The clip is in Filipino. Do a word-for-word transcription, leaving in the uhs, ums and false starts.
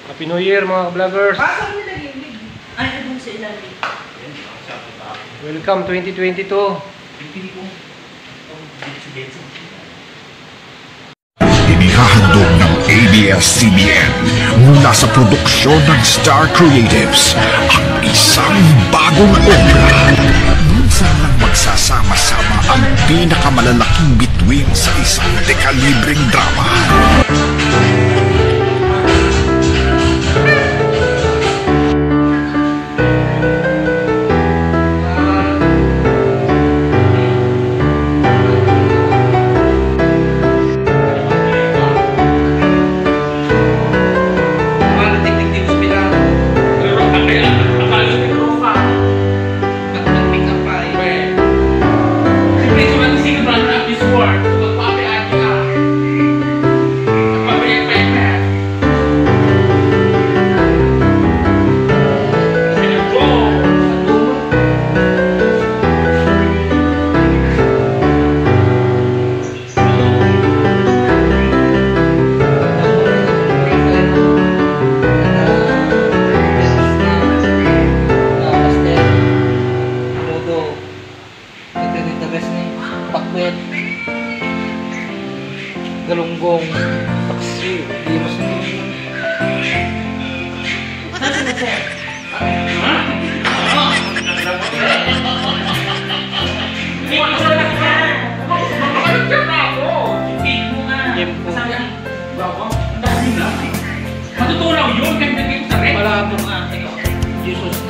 Happy New Year mga vloggers! Ay, ano sa ilalim? Welcome twenty twenty-two! Inihahandog ng A B S C B N mula sa produksyon ng Star Creatives ang isang bagong obra. Minsan lang magsasama-sama ang pinakamalalaking bituin sa isang dekalibreng drama. Galunggong, taksi, dimos na yun. Saan sila sir? Ha? Hindi ko sila lang yan. Makakalagyan na ako. Game mo nga. Game ko. Saan yan? Bawa? Ang dami lang. Matutunaw yun. Kaya naging sa red. Wala mo nga. Jesus